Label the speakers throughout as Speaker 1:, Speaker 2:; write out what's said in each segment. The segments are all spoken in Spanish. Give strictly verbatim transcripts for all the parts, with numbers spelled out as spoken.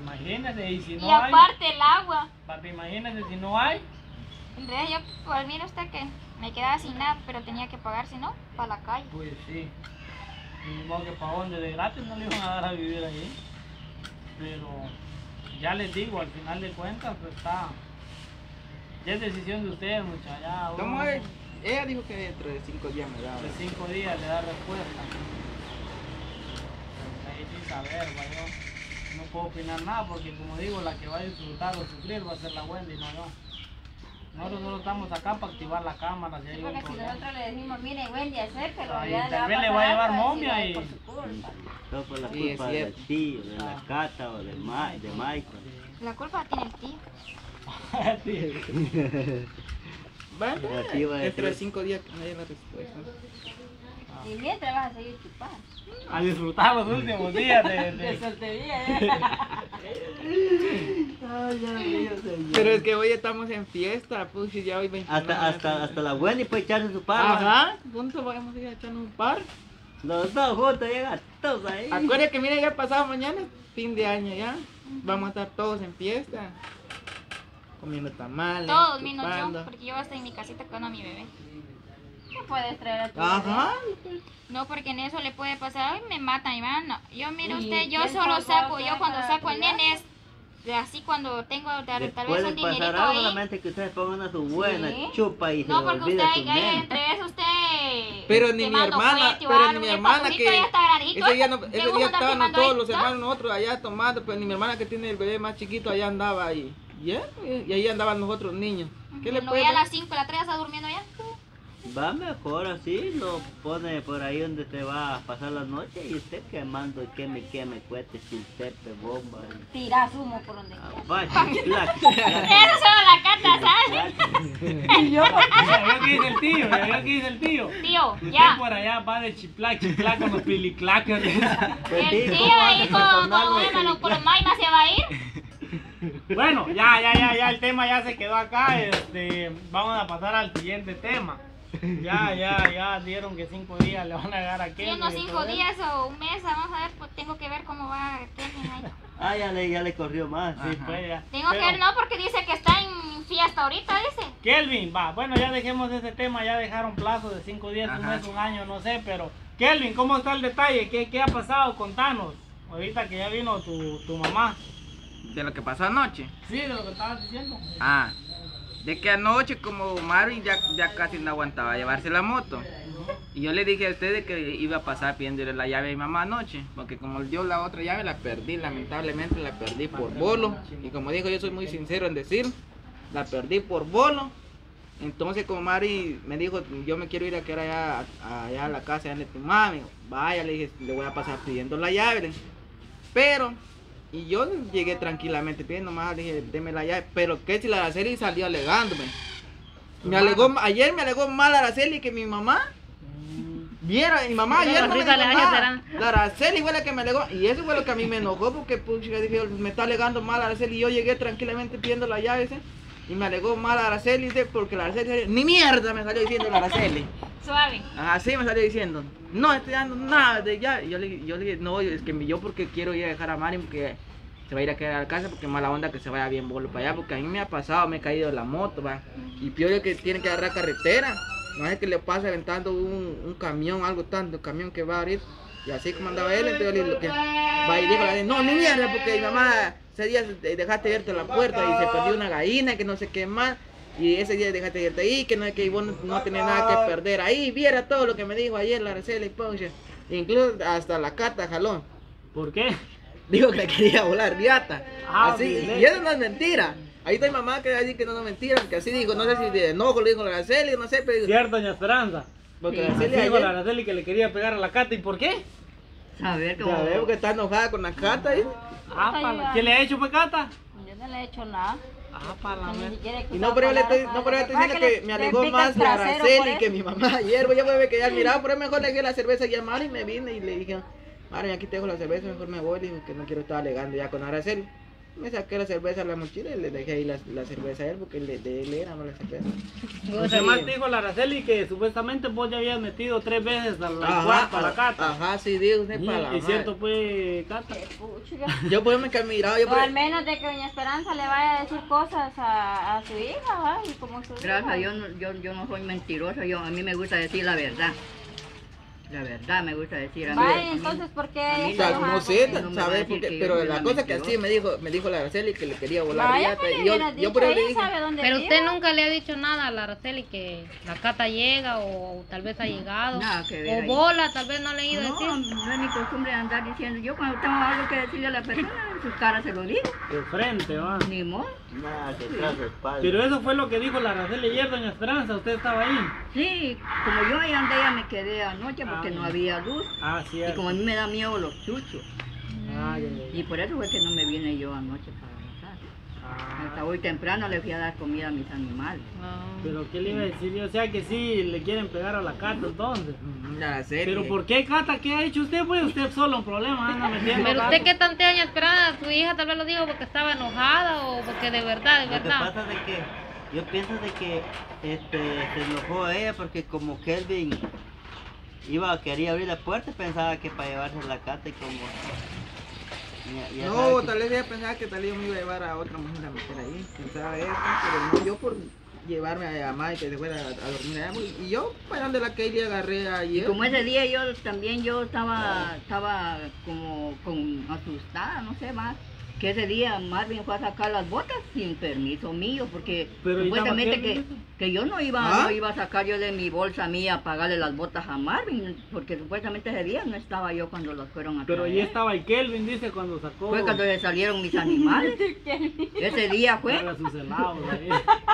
Speaker 1: imagínese, y si no
Speaker 2: Y
Speaker 1: hay,
Speaker 2: aparte el agua.
Speaker 1: papi, imagínese si no hay.
Speaker 2: En realidad yo, pues mire usted que me quedaba sin nada, pero tenía que pagar, si no, para la calle.
Speaker 1: Pues sí, ni modo que para donde de gratis no le iban a dar a vivir allí. Pero ya les digo, al final de cuentas, pues está, ya es decisión de ustedes, muchachos.
Speaker 3: ¿Cómo es? Ella dijo que dentro de cinco días me daba.
Speaker 1: De cinco días le da respuesta. Ahí sin saber, va, yo no puedo opinar nada porque como digo, la que va a disfrutar o sufrir va a ser la Wendy, no yo. Nosotros solo estamos acá para activar la cámara. Si hay un
Speaker 4: Porque si
Speaker 1: problema.
Speaker 4: nosotros le decimos, mire, Wendy, acérquelo,
Speaker 1: Ahí,
Speaker 4: ya
Speaker 1: tal
Speaker 4: le
Speaker 1: vez le
Speaker 4: va
Speaker 1: va a
Speaker 4: a
Speaker 1: llevar
Speaker 4: pasar algo,
Speaker 1: momia
Speaker 4: decir,
Speaker 1: y-
Speaker 4: por su culpa.
Speaker 5: Todo por la
Speaker 3: Sí, es
Speaker 5: culpa del
Speaker 3: cierto.
Speaker 5: tío, de
Speaker 1: Ah.
Speaker 5: la Cata o de, Ma de Michael.
Speaker 2: La culpa tiene el tío.
Speaker 1: Sí.
Speaker 3: Bueno,
Speaker 5: Negativa de
Speaker 3: dentro de
Speaker 5: tres.
Speaker 3: cinco días que me dé la respuesta.
Speaker 4: Y mientras vas a seguir chupando.
Speaker 1: A disfrutar los últimos días de...
Speaker 4: De
Speaker 1: de...
Speaker 4: soltería, ¿eh?
Speaker 3: Pero es que hoy estamos en fiesta, pues y ya hoy veintinueve.
Speaker 5: Hasta, hasta, hasta la Wendy puede echarse su par.
Speaker 3: Ajá, juntos vamos a ir a echarnos un par.
Speaker 5: Los dos juntos llegan todos ahí.
Speaker 3: Acuérdense que mira, ya pasado mañana, fin de año ya. Vamos a estar todos en fiesta. Comiendo tamales.
Speaker 2: Todos menos
Speaker 3: chupando.
Speaker 2: yo, porque yo voy a estar en mi casita con a mi bebé.
Speaker 4: ¿Qué puedes traer a tu
Speaker 3: Ajá.
Speaker 2: No, porque en eso le puede pasar, ay, me matan, Iván. No. Yo, mire
Speaker 4: ¿Y
Speaker 2: usted, yo
Speaker 4: quién
Speaker 2: solo
Speaker 4: pagó
Speaker 2: saco,
Speaker 4: acá
Speaker 2: yo cuando
Speaker 4: para
Speaker 2: saco al
Speaker 4: cuidar?
Speaker 2: nene es de así cuando tengo tal,
Speaker 5: Le
Speaker 2: tal vez
Speaker 5: puede
Speaker 2: un dinerito
Speaker 5: pasar algo,
Speaker 2: ahí.
Speaker 5: solamente que ustedes pongan a su buena
Speaker 4: Sí.
Speaker 5: chupa y
Speaker 2: No,
Speaker 5: se
Speaker 2: porque
Speaker 5: olvide
Speaker 2: usted,
Speaker 5: su
Speaker 2: ahí,
Speaker 5: nene.
Speaker 2: entre eso usted...
Speaker 3: Pero ni mi
Speaker 2: quemando
Speaker 3: hermana,
Speaker 2: cohete o
Speaker 3: pero
Speaker 2: algo,
Speaker 3: ni mi
Speaker 2: el
Speaker 3: hermana
Speaker 2: papacito
Speaker 3: que
Speaker 2: ya está grandito,
Speaker 3: ese día, no,
Speaker 2: ¿qué
Speaker 3: ese
Speaker 2: gusto
Speaker 3: día
Speaker 2: andar
Speaker 3: estaban
Speaker 2: quemando
Speaker 3: todos
Speaker 2: ahí?
Speaker 3: los
Speaker 2: ¿No?
Speaker 3: hermanos nosotros allá tomando, pero ni mi hermana que tiene el bebé más chiquito allá andaba ahí. ¿Ya? Y ahí andaban los otros niños. ¿Qué le
Speaker 2: No,
Speaker 3: puede
Speaker 2: ya a
Speaker 3: pasar?
Speaker 2: las cinco, la tres ya está durmiendo ya.
Speaker 5: Va mejor así, lo pone por ahí donde se va a pasar la noche y usted quemando, queme, queme, cohetes, chiltepe, bomba.
Speaker 4: Tiras humo por donde
Speaker 5: Ah,
Speaker 4: quieras.
Speaker 5: vaya, plac,
Speaker 2: Eso solo la cata, ¿sabes?
Speaker 1: Ya vio que dice el tío, ya vio que dice el tío.
Speaker 2: Tío,
Speaker 1: Usted
Speaker 2: ya.
Speaker 1: por allá va de chiplac, chiplac con los piliclacas.
Speaker 2: El tío ahí con, con, bueno, con los maimas se va a ir.
Speaker 1: Bueno, ya, ya, ya, ya, el tema ya se quedó acá. Este, vamos a pasar al siguiente tema. Ya, ya, ya dieron que cinco días le van a dar a
Speaker 2: Sí,
Speaker 1: Kevin.
Speaker 2: unos
Speaker 1: y
Speaker 2: cinco
Speaker 1: todo eso.
Speaker 2: días o un mes, vamos a ver, pues tengo que ver cómo va Kevin ahí.
Speaker 5: Ah, ya le, ya le corrió más.
Speaker 1: Sí, pues ya.
Speaker 2: Tengo que
Speaker 1: Pero,
Speaker 2: ver, no, porque dice que está en fiesta ahorita, dice.
Speaker 1: Kelvin, va, bueno, ya dejemos ese tema, ya dejaron plazo de cinco días, un
Speaker 3: Ajá.
Speaker 1: mes, un año, no sé, pero Kelvin, ¿cómo está el detalle? ¿Qué, qué ha pasado? Contanos. Ahorita que ya vino tu, tu mamá.
Speaker 3: De lo que pasó anoche.
Speaker 1: Sí, de lo que estabas diciendo.
Speaker 3: Ah, de que anoche como Marvin ya, ya casi no aguantaba llevarse la moto. Y yo le dije a ustedes que iba a pasar pidiéndole la llave a mi mamá anoche. Porque como dio la otra llave la perdí, lamentablemente la perdí por bolo. Y como dijo, yo soy muy sincero en decir, la perdí por bolo. Entonces como Mari me dijo, yo me quiero ir a quedar allá, allá a la casa de tu mami. Vaya, le dije, le voy a pasar pidiendo la llave. le dije. Pero, y yo llegué tranquilamente pidiendo más, le dije, deme la llave. Pero que si la Araceli salió alegándome. Me alegó, ayer me alegó mal Araceli que mi mamá viera, mi mamá
Speaker 4: Pero
Speaker 3: ayer no me
Speaker 4: risa
Speaker 3: dijo
Speaker 4: le
Speaker 3: nada.
Speaker 4: serán.
Speaker 3: La Araceli fue la que me alegó y eso fue lo que a mí me enojó porque pucha, dije, me está alegando mal Araceli y yo llegué tranquilamente pidiendo la llave ¿sí? Y me alegó mal Araceli ¿sí? Porque la Araceli salió, ni mierda me salió diciendo la Araceli.
Speaker 2: Suave.
Speaker 3: Así me salió diciendo, no estoy dando nada de llave. Y yo le, dije- yo le dije, no, es que yo porque quiero ir a dejar a Mari porque se va a ir a quedar a la casa porque mala onda que se vaya bien bolo para allá porque a mí me ha pasado, me he caído de la moto, va. Y peor es que tiene que agarrar carretera. No es que le pase aventando un, un camión, algo tanto, camión que va a abrir. Y así como andaba él, entonces yo le dije, lo que va y dijo, la de, no, ni mierda, porque mi mamá ese día dejaste abierta la puerta y se perdió una gallina, que no sé qué más. Y ese día dejaste abierta ahí, que no es que vos no, no tenés nada que perder ahí. Viera todo lo que me dijo ayer la Araceli y Ponche. Incluso hasta la Cata jalón.
Speaker 1: ¿Por qué?
Speaker 3: Dijo que quería volar riata.
Speaker 1: Ah,
Speaker 3: Así,
Speaker 1: bien.
Speaker 3: y eso no es mentira. Ahí está mi mamá que dice que no es mentira, que así dijo, no sé si de enojo lo dijo la Araceli, no sé, pero
Speaker 1: Cierto, doña Esperanza.
Speaker 3: porque
Speaker 4: Sí.
Speaker 3: la Araceli
Speaker 1: Dijo la
Speaker 3: ayer,
Speaker 1: Araceli que le quería pegar a la Cata, ¿y por qué?
Speaker 4: Saber
Speaker 3: ya veo que está enojada con la Cata, ¿eh?
Speaker 1: Ah, pala. ¿Qué le ha hecho, Pecata?
Speaker 4: Yo no le he hecho nada.
Speaker 1: Ah, para
Speaker 4: Ni
Speaker 1: la
Speaker 4: siquiera he
Speaker 3: Y no, pero yo le estoy, no, pero yo estoy diciendo que me alegó más la Araceli que mi mamá ayer, voy a ver que ya miraba, pero mejor le dejé la cerveza y a Mari y me vine y le dije, Mari, aquí te dejo la cerveza, mejor me voy, le dije que no quiero estar alegando ya con Araceli. Me saqué la cerveza a la mochila y le dejé ahí la, la cerveza a él porque le, de él era, no la cerveza.
Speaker 1: Pues además dijo la Araceli que supuestamente vos ya habías metido tres veces al cuarto a la Cata.
Speaker 3: Ajá, sí, digo usted
Speaker 1: Y,
Speaker 3: para la
Speaker 1: y cierto fue Cata.
Speaker 2: Qué puchiga.
Speaker 3: Yo pues me quedé mirado, yo
Speaker 2: O
Speaker 3: por
Speaker 2: al menos de que doña Esperanza le vaya a decir cosas a, a su hija, ¿va? Y como su
Speaker 4: Gracias a
Speaker 2: hija.
Speaker 4: Dios, no- yo, yo no soy mentirosa, yo, a mí me gusta decir la verdad. La verdad me gusta decir a mí.
Speaker 2: Vaya,
Speaker 4: a mí-
Speaker 2: entonces, ¿por qué
Speaker 4: a mí
Speaker 3: O
Speaker 2: está
Speaker 3: sea,
Speaker 2: enojada
Speaker 3: no sé,
Speaker 2: conmigo?
Speaker 4: no me va a
Speaker 3: ¿sabes?
Speaker 4: decir
Speaker 3: Porque,
Speaker 4: que yo
Speaker 3: pero
Speaker 4: soy
Speaker 3: la
Speaker 4: una
Speaker 3: cosa que así
Speaker 4: mentirosa.
Speaker 3: me dijo, me dijo la Araceli que le quería volar
Speaker 2: Vaya,
Speaker 3: riata,
Speaker 2: pues le
Speaker 3: y yo,
Speaker 2: hubieras
Speaker 3: yo
Speaker 2: dicho,
Speaker 3: por eso le
Speaker 2: ella
Speaker 3: dije,
Speaker 2: sabe dónde
Speaker 6: Pero
Speaker 2: vive.
Speaker 6: usted nunca le ha dicho nada a la Araceli que la Cata llega o tal vez ha llegado.
Speaker 4: Nada que ver
Speaker 6: O
Speaker 4: ahí.
Speaker 6: bola, tal vez no le he ido a
Speaker 4: No,
Speaker 6: decir.
Speaker 4: no es mi costumbre andar diciendo. Yo cuando tengo algo que decirle a la persona, en su cara se lo digo.
Speaker 1: De frente, va.
Speaker 4: Ni modo.
Speaker 5: Nada, que tras la espalda.
Speaker 1: Pero eso fue lo que dijo la Araceli ayer, doña Esperanza. Usted estaba ahí.
Speaker 4: Sí, como yo ahí andé, ya me quedé anoche porque
Speaker 1: Ah,
Speaker 4: no
Speaker 1: bueno.
Speaker 4: había luz.
Speaker 1: Ah,
Speaker 4: Y
Speaker 1: cierto.
Speaker 4: como a mí me da miedo los chuchos.
Speaker 1: Ah, ya, ya, ya.
Speaker 4: Y por eso fue que no me vine yo anoche para la casa.
Speaker 1: Ah,
Speaker 4: Hasta hoy temprano le fui a dar comida a mis animales.
Speaker 6: Ah.
Speaker 1: pero ¿qué le iba a decir yo? O sea que sí le quieren pegar a la Cata entonces.
Speaker 3: "Mm, la Araceli.
Speaker 1: Pero ¿por qué Cata? ¿Qué ha hecho usted? Pues usted solo un problema, anda metiendo
Speaker 6: Pero
Speaker 1: gato.
Speaker 6: usted qué tantea doña Esperanza, su hija tal vez lo dijo porque estaba enojada o porque de verdad, de
Speaker 5: Lo que
Speaker 6: verdad.
Speaker 5: pasa de que yo pienso de que este, se enojó a ella porque como Kelvin iba quería abrir la puerta, pensaba que para llevarse la Cata y como ya- ya
Speaker 3: No,
Speaker 5: sabe que-
Speaker 3: tal vez ella pensaba que tal vez yo me iba a llevar a otra mujer a meter ahí, pensaba ella, pero no, yo por llevarme a mamá y que se fuera a, a dormir allá, y yo para donde la Kelly agarré
Speaker 4: Y
Speaker 3: ayer.
Speaker 4: como ese día yo también yo estaba, estaba como con asustada, no sé más. Que ese día Marvin fue a sacar las botas sin permiso mío, porque
Speaker 1: Pero, ¿y
Speaker 4: supuestamente
Speaker 1: estaba
Speaker 4: que,
Speaker 1: Kelvin?
Speaker 4: que yo no iba,
Speaker 3: ¿Ah?
Speaker 4: no iba a sacar yo de mi bolsa mía a pagarle las botas a Marvin, porque supuestamente ese día no estaba yo cuando las fueron a
Speaker 1: Pero
Speaker 4: traer.
Speaker 1: ya estaba el Kelvin, dice, cuando sacó.
Speaker 4: Fue cuando se salieron mis animales. Ese día fue,
Speaker 1: Haga sus helados ahí.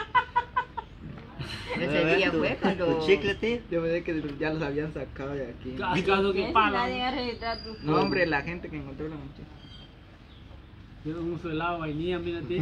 Speaker 4: ese día fue cuando...
Speaker 5: ¿Tu chicle, tío?
Speaker 3: Yo pensé que ya los habían sacado de aquí.
Speaker 1: Al caso que
Speaker 2: Si
Speaker 1: pala.
Speaker 2: nadie va a registrar tus
Speaker 3: No, hombre, la gente que encontró la muchacha.
Speaker 1: Tiene un su helado de vainilla, mira, tío.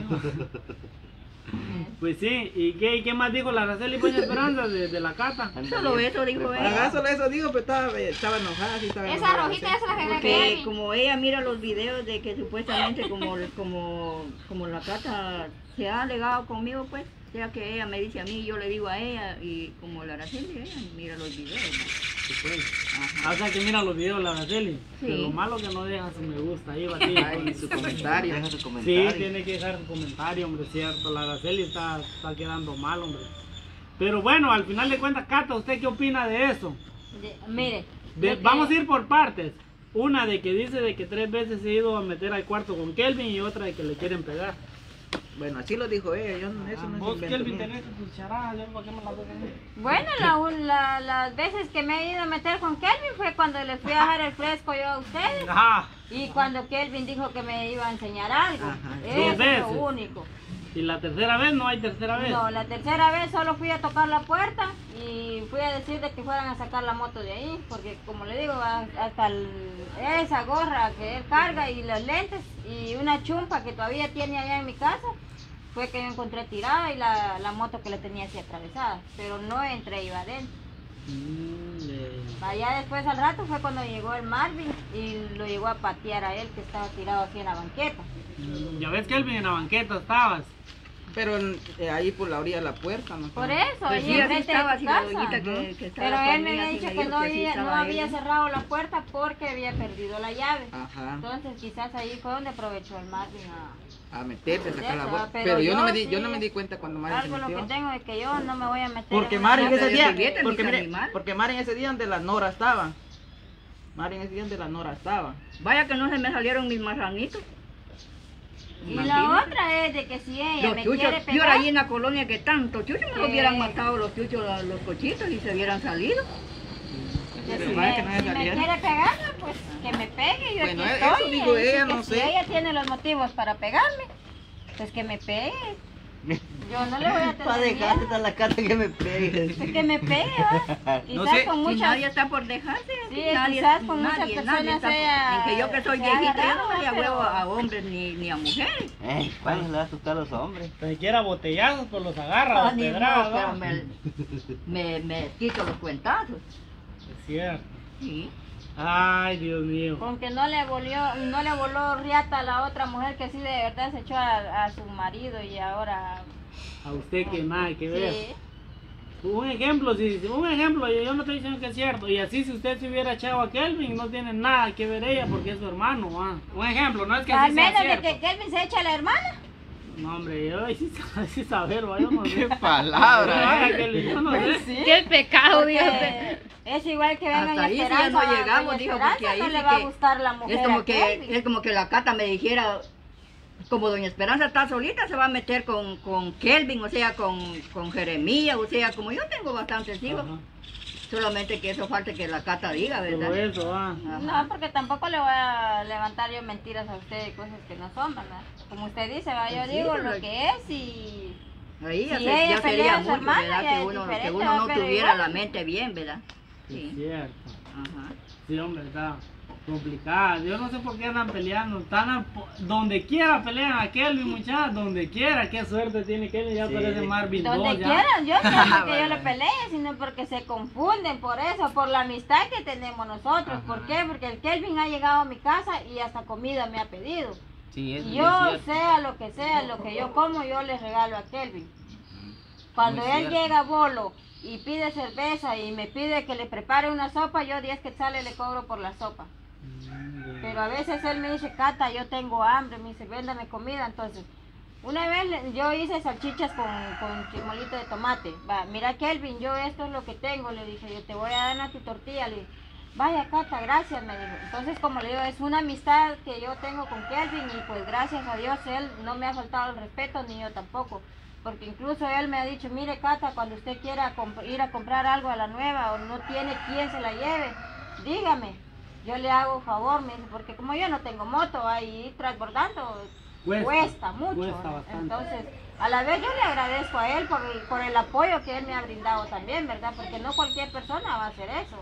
Speaker 1: Pues sí, ¿y qué, y qué más dijo la Araceli Doña Esperanza de, de la Cata?
Speaker 4: Solo eso dijo ella.
Speaker 3: Ajá, solo eso digo, pero estaba, estaba enojada, sí estaba
Speaker 2: Esa
Speaker 3: enojada,
Speaker 2: rojita
Speaker 3: sí.
Speaker 2: esa es la que me
Speaker 4: Porque
Speaker 2: Kelvin.
Speaker 4: como ella mira los videos de que supuestamente como, como, como la Cata se ha alegado conmigo, pues, o sea que ella me dice a mí, yo le digo a ella, y como la Araceli, ella mira los videos. ¿no?
Speaker 1: Ah, o sea que mira los videos de la Araceli.
Speaker 4: Sí.
Speaker 1: Pero lo malo que no deja su me gusta ahí, batía.
Speaker 3: Ay, su comentario.
Speaker 5: Deja su
Speaker 1: Sí,
Speaker 5: comentario.
Speaker 1: tiene que dejar su comentario, hombre, cierto. La Araceli está, está quedando mal, hombre. Pero bueno, al final de cuentas, Cata, ¿usted qué opina de eso?
Speaker 2: De- mire.
Speaker 1: De-
Speaker 2: lo que-
Speaker 1: vamos a ir por partes. Una de que dice de que tres veces se ha ido a meter al cuarto con Kelvin y otra de que le quieren pegar.
Speaker 3: Bueno, así lo dijo ella, yo no- eso no es
Speaker 1: Ah, Vos,
Speaker 3: invento
Speaker 1: Kelvin,
Speaker 3: mío.
Speaker 1: tenés tus charadas, yo por qué me las doy a mí?
Speaker 2: Bueno, la, un- la- las veces que me he ido a meter con Kelvin fue cuando les fui a dejar el fresco yo a ustedes.
Speaker 1: Ajá.
Speaker 2: Y cuando Kelvin dijo que me iba a enseñar algo.
Speaker 3: Ajá.
Speaker 2: Eso
Speaker 1: Dos
Speaker 2: es lo
Speaker 1: veces.
Speaker 2: único.
Speaker 1: Y la tercera vez no hay tercera vez.
Speaker 2: No, la tercera vez solo fui a tocar la puerta y fui a decir de que fueran a sacar la moto de ahí, porque como le digo, a- hasta el- esa gorra que él carga y los lentes y una chumpa que todavía tiene allá en mi casa, fue que yo encontré tirada y la, la moto que le tenía así atravesada, pero no entré, iba adentro.
Speaker 1: Mm, eh,
Speaker 2: Allá después al rato fue cuando llegó el Marvin y lo llegó a patear a él que estaba tirado aquí en la banqueta.
Speaker 1: mm, ya ves, Kelvin, en la banqueta estabas.
Speaker 3: Pero eh, ahí por la orilla de la puerta, ¿no?
Speaker 2: Por eso,
Speaker 4: Pues
Speaker 2: ahí
Speaker 4: sí, así
Speaker 2: enfrente
Speaker 4: estaba,
Speaker 2: de
Speaker 4: así
Speaker 2: tu
Speaker 4: la
Speaker 2: casa.
Speaker 4: doñita que, que estaba
Speaker 2: Pero él me
Speaker 4: conmigo,
Speaker 2: había
Speaker 4: así
Speaker 2: dicho
Speaker 4: me
Speaker 2: que
Speaker 4: dijo
Speaker 2: no
Speaker 4: así
Speaker 2: había, no
Speaker 4: estaba
Speaker 2: había
Speaker 4: él.
Speaker 2: cerrado la puerta porque había perdido la llave.
Speaker 3: Ajá,
Speaker 2: Entonces quizás ahí fue donde aprovechó el Marvin a...
Speaker 3: a meterse, a sacar la
Speaker 2: Eso,
Speaker 3: bolsa.
Speaker 2: pero
Speaker 3: Pero, yo, no
Speaker 2: yo
Speaker 3: me di, yo
Speaker 2: sí,
Speaker 3: no me di cuenta cuando Mari se
Speaker 2: Algo lo que
Speaker 3: metió.
Speaker 2: tengo es que yo no me voy a meter
Speaker 3: Porque
Speaker 2: en una
Speaker 3: Mari
Speaker 2: casa
Speaker 3: ese
Speaker 2: de
Speaker 3: día,
Speaker 2: servilleta.
Speaker 3: porque,
Speaker 4: mis
Speaker 3: mire,
Speaker 4: animales.
Speaker 3: porque Mari ese día donde la Nora estaba. Mari ese día donde la Nora estaba.
Speaker 4: Vaya que no se me salieron mis marranitos.
Speaker 2: Y la
Speaker 4: Imagínate.
Speaker 2: otra es de que si ella
Speaker 4: Los
Speaker 2: me
Speaker 4: chuchos,
Speaker 2: quiere
Speaker 4: yo
Speaker 2: pegar...
Speaker 4: ahí en la colonia que tanto chuchos me los
Speaker 2: ¿Qué?
Speaker 4: hubieran matado los chuchos, los, los cochitos y se hubieran salido.
Speaker 2: que
Speaker 3: Pero
Speaker 2: si
Speaker 3: vaya
Speaker 2: me,
Speaker 3: que no se
Speaker 2: si me
Speaker 3: salieron.
Speaker 2: quiere pegarme, pues que me pegue. Yo
Speaker 3: Bueno,
Speaker 2: aquí
Speaker 3: eso
Speaker 2: estoy.
Speaker 3: digo
Speaker 2: y
Speaker 3: ella,
Speaker 2: que
Speaker 3: no
Speaker 2: si
Speaker 3: sé.
Speaker 2: ella tiene los motivos para pegarme, pues que me pegue. Yo no le voy a
Speaker 5: Para
Speaker 2: tener
Speaker 5: dejarte
Speaker 2: miedo.
Speaker 5: a la Cata que me pegue.
Speaker 2: Pues que me pegue, ¿va?
Speaker 3: No
Speaker 2: Quizás
Speaker 3: sé,
Speaker 2: con
Speaker 4: Si
Speaker 2: muchas...
Speaker 4: nadie está por dejarse,
Speaker 2: Sí,
Speaker 4: nadie,
Speaker 2: quizás con muchas
Speaker 4: nadie,
Speaker 2: personas
Speaker 4: nadie está por-
Speaker 2: sea-
Speaker 4: en que yo que soy
Speaker 2: se ha
Speaker 4: viejita, yo no
Speaker 2: agarrado,
Speaker 4: me le
Speaker 2: pero-
Speaker 4: huevo a hombres ni, ni a mujeres.
Speaker 5: Eh, ¿cuándo le va a asustar a los hombres?
Speaker 1: Se quiera botellazos, pues los agarra,
Speaker 4: Ah,
Speaker 1: los
Speaker 4: ni
Speaker 1: pedradas,
Speaker 4: modo,
Speaker 1: ¿no?
Speaker 4: pero me, me, me quito los cuentazos.
Speaker 1: Es cierto.
Speaker 4: Sí.
Speaker 1: Ay, Dios mío.
Speaker 2: Con que no le volvió, no le voló riata a la otra mujer que sí de verdad se echó a, a su marido y ahora...
Speaker 1: A usted que nada que ver.
Speaker 2: Sí.
Speaker 1: Un ejemplo, si, si- un ejemplo, yo, yo no estoy diciendo que es cierto. Y así si usted se hubiera echado a Kelvin, no tiene nada que ver ella porque es su hermano. Ah. Un ejemplo, no es que
Speaker 2: Al
Speaker 1: así sea
Speaker 2: menos de
Speaker 1: cierto.
Speaker 2: que Kelvin se echa a la hermana.
Speaker 1: No, hombre, yo sí, sí saber, va, yo no sé.
Speaker 3: Qué palabra,
Speaker 1: Ay,
Speaker 3: eh.
Speaker 1: Kelvin, yo no sé.
Speaker 2: Sí.
Speaker 6: Qué pecado,
Speaker 2: Porque
Speaker 6: dijo usted.
Speaker 2: es igual que venga
Speaker 4: Hasta ahí sí
Speaker 2: Esperanza.
Speaker 4: ya no
Speaker 2: doña
Speaker 4: llegamos, dijo,
Speaker 2: Esperanza
Speaker 4: porque ahí
Speaker 2: no
Speaker 4: sí
Speaker 2: le va
Speaker 4: que
Speaker 2: a gustar la mujer
Speaker 4: Es como
Speaker 2: a
Speaker 4: que,
Speaker 2: Kelvin.
Speaker 4: es como que la Cata me dijera, como doña Esperanza está solita, se va a meter con, con Kelvin, o sea, con, con Jeremías, o sea, como yo tengo bastantes hijos,
Speaker 1: Ajá.
Speaker 4: solamente que eso falta que la Cata diga,
Speaker 1: Solo
Speaker 4: ¿verdad?
Speaker 1: eso, ah.
Speaker 4: Ajá.
Speaker 2: No, porque tampoco le voy a levantar yo mentiras a usted y cosas que no son, ¿verdad? Como usted dice, va, yo
Speaker 4: Sí,
Speaker 2: digo
Speaker 4: pero-
Speaker 2: lo que es y...
Speaker 4: Ahí ya,
Speaker 2: Si
Speaker 4: se-
Speaker 2: ella
Speaker 4: ya
Speaker 2: pelea
Speaker 4: sería
Speaker 2: a su
Speaker 4: mucho,
Speaker 2: hermana,
Speaker 4: ¿verdad?
Speaker 2: ya
Speaker 4: Que
Speaker 2: es
Speaker 4: uno, que
Speaker 2: diferente,
Speaker 4: uno no
Speaker 2: pero
Speaker 4: tuviera
Speaker 2: igual.
Speaker 4: la mente bien, ¿verdad?
Speaker 1: Es
Speaker 4: Sí.
Speaker 1: cierto.
Speaker 4: Ajá.
Speaker 1: Sí, hombre, está complicada. Yo no sé por qué andan peleando. Están a- donde quiera pelean a Kelvin, muchachos. Donde quiera. Qué suerte tiene Kelvin. Ya
Speaker 5: Sí.
Speaker 1: parece Marvin
Speaker 2: Donde
Speaker 1: dos, ya.
Speaker 2: quieran, yo no es porque yo
Speaker 3: Bueno.
Speaker 2: le pelee, sino porque se confunden por eso, por la amistad que tenemos nosotros. ¿Por
Speaker 3: Ajá.
Speaker 2: qué? Porque el Kelvin ha llegado a mi casa y hasta comida me ha pedido.
Speaker 3: Sí, eso
Speaker 2: Y
Speaker 3: sí
Speaker 2: yo,
Speaker 3: es cierto.
Speaker 2: sea lo que sea, lo que yo como, yo le regalo a Kelvin. Cuando
Speaker 3: Muy
Speaker 2: él
Speaker 3: cierto.
Speaker 2: llega a Bolo y pide cerveza y me pide que le prepare una sopa, yo diez quetzales le cobro por la sopa.
Speaker 1: Mm,
Speaker 2: Pero a veces él me dice, Cata, yo tengo hambre, me dice, véndame comida. Entonces, una vez le- yo hice salchichas con, con chimolito de tomate. Va, mira Kelvin, yo esto es lo que tengo, le dije, yo te voy a dar una tu tortilla. Le dije, vaya Cata, gracias, me dijo. Entonces, como le digo, es una amistad que yo tengo con Kelvin y pues gracias a Dios él no me ha faltado el respeto, ni yo tampoco. Porque incluso él me ha dicho, mire Cata, cuando usted quiera comp- ir a comprar algo a la nueva o no tiene quien se la lleve, dígame. Yo le hago favor, me dice, porque como yo no tengo moto, ahí transbordando
Speaker 1: Cuesta,
Speaker 2: cuesta, mucho.
Speaker 1: cuesta bastante.
Speaker 2: Entonces, a la vez yo le agradezco a él por el, por el apoyo que él me ha brindado también, ¿verdad? Porque no cualquier persona va a hacer eso.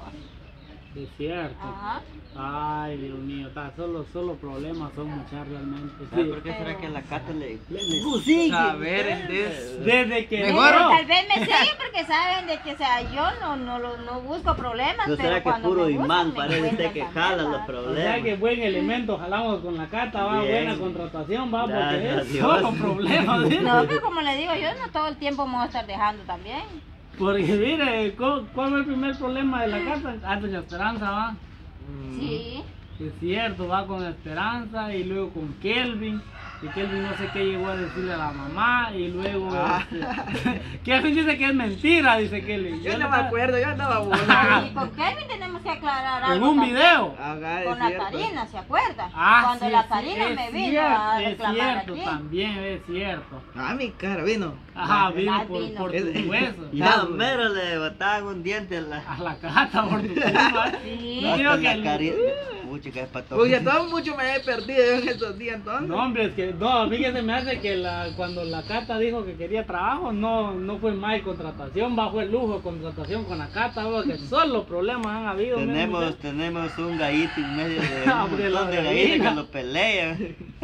Speaker 1: Es cierto.
Speaker 2: Ajá.
Speaker 1: Ay, Dios mío. Está, solo, solo problemas son muchachos realmente.
Speaker 5: ¿Sabe
Speaker 1: Sí.
Speaker 5: por qué será que la Cata le, le
Speaker 1: Pues
Speaker 5: sigue?
Speaker 3: Saber en des-
Speaker 1: Desde que
Speaker 3: Mejor.
Speaker 2: Pero
Speaker 1: no.
Speaker 2: tal vez me siguen porque saben de que, o sea, yo no, no, lo- no busco problemas,
Speaker 5: ¿No
Speaker 2: pero
Speaker 5: será que
Speaker 2: cuando
Speaker 5: puro
Speaker 2: me buscan,
Speaker 5: imán
Speaker 2: me
Speaker 5: parece usted
Speaker 2: encuentran
Speaker 5: que
Speaker 2: también,
Speaker 5: jala
Speaker 2: ¿va?
Speaker 5: los
Speaker 1: O sea
Speaker 5: problemas?
Speaker 1: que buen elemento jalamos con la Cata, va,
Speaker 5: Bien.
Speaker 1: buena contratación, va, porque
Speaker 5: Gracias a
Speaker 1: es
Speaker 5: Dios.
Speaker 1: solo problemas. ¿sí?
Speaker 2: No, pero como le digo, yo no todo el tiempo me voy a estar dejando también.
Speaker 1: Porque mire, ¿cu- ¿cuál fue el primer problema de la Cata? Ah, doña Esperanza, va.
Speaker 5: Mm.
Speaker 2: Sí.
Speaker 1: Es cierto, va con Esperanza y luego con Kelvin. Y Kelvin no sé qué llegó a decirle a la mamá y luego
Speaker 3: Ah.
Speaker 1: este, Kelvin dice que es mentira, dice Kelvin.
Speaker 3: Yo no me
Speaker 1: pa-
Speaker 3: acuerdo, yo andaba
Speaker 2: Y
Speaker 3: volando.
Speaker 2: con Kelvin tenemos que aclarar
Speaker 1: En
Speaker 2: algo
Speaker 1: un
Speaker 2: también.
Speaker 1: video.
Speaker 3: Haga, es
Speaker 2: Con la
Speaker 3: cierto.
Speaker 2: Karina, ¿se acuerda?
Speaker 1: Ah,
Speaker 2: Cuando
Speaker 1: sí,
Speaker 2: la
Speaker 1: sí,
Speaker 2: Karina
Speaker 1: es
Speaker 2: me vino
Speaker 1: cierto,
Speaker 2: a
Speaker 1: es
Speaker 2: reclamar
Speaker 1: cierto,
Speaker 2: aquí.
Speaker 1: también es cierto.
Speaker 3: Ah, mi cara, vino.
Speaker 1: Ajá, vino
Speaker 2: Ah,
Speaker 1: por,
Speaker 2: vino.
Speaker 1: por tus
Speaker 3: Es-
Speaker 1: huesos.
Speaker 5: Ya mero le botaban un diente a la...
Speaker 1: A la Cata por tu culpa.
Speaker 2: Sí.
Speaker 1: No digo
Speaker 5: hasta
Speaker 1: que
Speaker 5: la
Speaker 1: el-
Speaker 5: Karina. Uy, que es para todo.
Speaker 3: Uy, ya todo mucho me he perdido yo en estos días entonces.
Speaker 1: No, hombre, es que no, a mí que se me hace que la, cuando la Cata dijo que quería trabajo, no, no fue mal contratación, bajo el lujo de contratación con la Cata, porque solo problemas han habido. ¿me
Speaker 5: Tenemos,
Speaker 1: entiendes?
Speaker 5: tenemos un gallito en medio de
Speaker 1: Ah,
Speaker 5: un
Speaker 1: porque
Speaker 5: montón
Speaker 1: la
Speaker 5: de gallinas
Speaker 1: gallina.
Speaker 5: que lo pelean.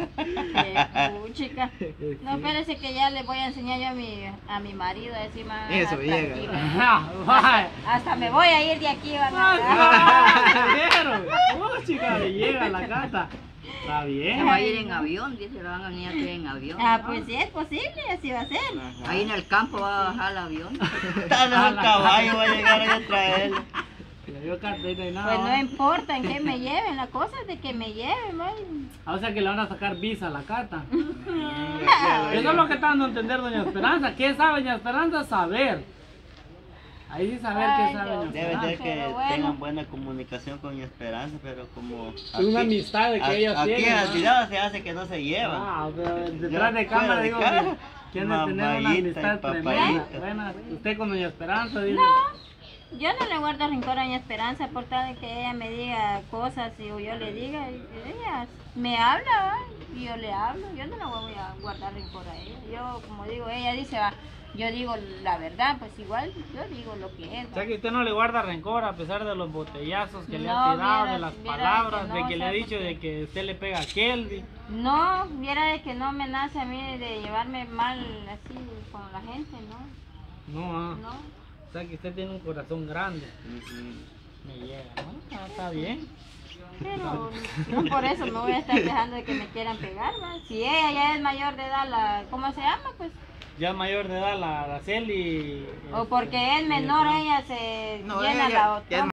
Speaker 2: Eh, chica. No, espérese que ya le voy a enseñar yo a mi, a mi marido a decir más
Speaker 3: Eso, llega.
Speaker 2: tranquilo.
Speaker 1: Ajá, vaya.
Speaker 2: Hasta me voy a ir de aquí, van a
Speaker 1: Ah, ¿vieron? Oh, chica, le llega la Cata. Está
Speaker 4: Se
Speaker 1: bien.
Speaker 4: va a ir en avión, dice, lo van a venir aquí en avión.
Speaker 2: Ah, pues sí, es posible, así va a ser.
Speaker 4: Ahí en el campo va a bajar el avión.
Speaker 5: Tan
Speaker 1: A
Speaker 5: un
Speaker 1: la
Speaker 5: caballo
Speaker 1: Cata.
Speaker 5: va a llegar ahí a traer.
Speaker 1: Le dio Cata y no hay nada.
Speaker 2: Pues no
Speaker 1: ¿va?
Speaker 2: importa en qué me lleven, la cosa es de que me lleven, ¿va?
Speaker 1: Ah, o sea que le van a sacar visa a la Cata.
Speaker 3: Ya,
Speaker 1: Eso es lo que está dando a entender doña Esperanza. ¿Qué sabe doña Esperanza? Saber. Ahí sí saber
Speaker 2: Ay,
Speaker 1: qué sabe
Speaker 2: Dios.
Speaker 1: doña
Speaker 5: Debe
Speaker 1: Esperanza.
Speaker 5: ser que
Speaker 2: Pero bueno.
Speaker 5: tengan buena comunicación con Esperanza, pero como...
Speaker 1: Es una amistad de que
Speaker 5: a-
Speaker 1: ellos
Speaker 5: aquí
Speaker 1: tienen,
Speaker 5: en el
Speaker 1: ¿no?
Speaker 5: video se hace que no se llevan.
Speaker 1: Ah, pero detrás
Speaker 5: Ya,
Speaker 1: de
Speaker 5: fuera
Speaker 1: cámara
Speaker 5: de
Speaker 1: digo
Speaker 5: cámara,
Speaker 1: que quieren tener una
Speaker 5: mamayita y
Speaker 1: amistad tremenda.
Speaker 5: papayita.
Speaker 1: Buena, usted con doña Esperanza dice.
Speaker 2: No, yo no le guardo rencor a mi Esperanza por tal de que ella me diga cosas y yo le diga, y ella me habla, ¿va? Y yo le hablo, yo no le voy a guardar rencor a ella. Yo, como digo, ella dice, va, yo digo la verdad, pues igual yo digo lo que es.
Speaker 1: O
Speaker 2: ¿va?
Speaker 1: sea que usted no le guarda rencor a pesar de los botellazos que le
Speaker 2: No,
Speaker 1: ha tirado,
Speaker 2: viera-
Speaker 1: de las
Speaker 2: viera
Speaker 1: palabras,
Speaker 2: que no,
Speaker 1: de que le ha
Speaker 2: ¿sabe
Speaker 1: dicho
Speaker 2: por qué?
Speaker 1: de que usted le pega a Kelvin.
Speaker 2: No, viera de que no me nace a mí de llevarme mal así con la gente, ¿no?
Speaker 1: No, ah.
Speaker 2: No.
Speaker 1: O sea que usted tiene un corazón grande.
Speaker 5: Ujú.
Speaker 1: Me llega, ¿no? Ah, está bien.
Speaker 2: Pero no por eso me voy a estar dejando de que me quieran pegar, ¿va? Si ella ya es mayor de edad, la, ¿cómo se llama? Pues.
Speaker 1: Ya mayor de edad la Araceli.
Speaker 2: O porque es
Speaker 1: este,
Speaker 2: menor,
Speaker 1: y el-
Speaker 2: ella se
Speaker 3: No,
Speaker 2: llena
Speaker 3: ella-
Speaker 2: la
Speaker 3: ya es
Speaker 2: otra.